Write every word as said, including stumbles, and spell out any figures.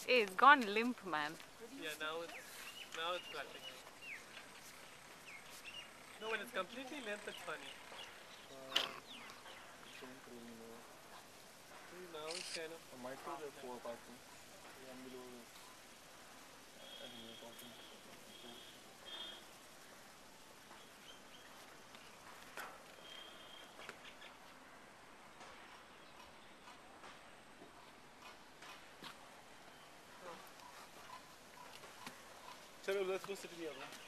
Hey, it's gone limp, man. Yeah, now it's now it's flattening. No, when it's completely limp, it's funny. Uh, don't really know. See, now it's kind of I might be the four parking. One below is, uh, I think we're talking two. Chalo, let's go sit in the other one.